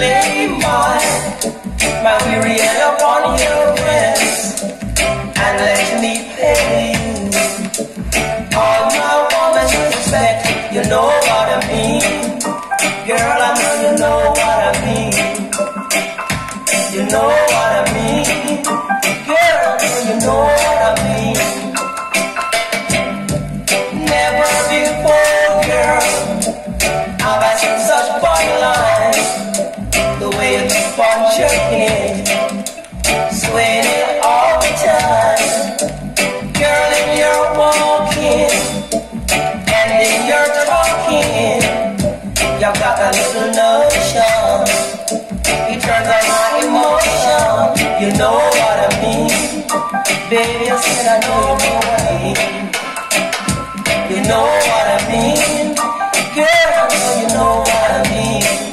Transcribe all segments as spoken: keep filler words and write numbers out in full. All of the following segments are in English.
lay my, my weary head upon your breast and let me pay you all my woman's respect. You know what I mean, girl, I know you know what I mean. You know what I mean, girl, you know what I mean. Never before, girl, have I seen such body lines. The way you keep on jerking it, swaying it all the time. Girl, in your walking and in your talking, you've got a little notion. It turns on my emotion. You know what I mean, baby. I said I know you know what I mean. You know what I mean, girl. You know what I mean.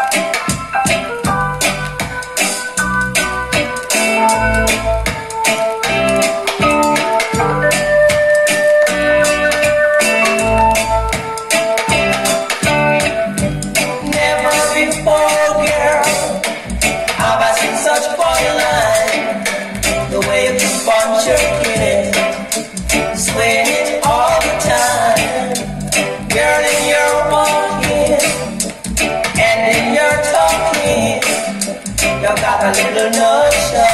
Jerking it, swaying it all the time. Girl, in your walking and in your talking, you got a little notion.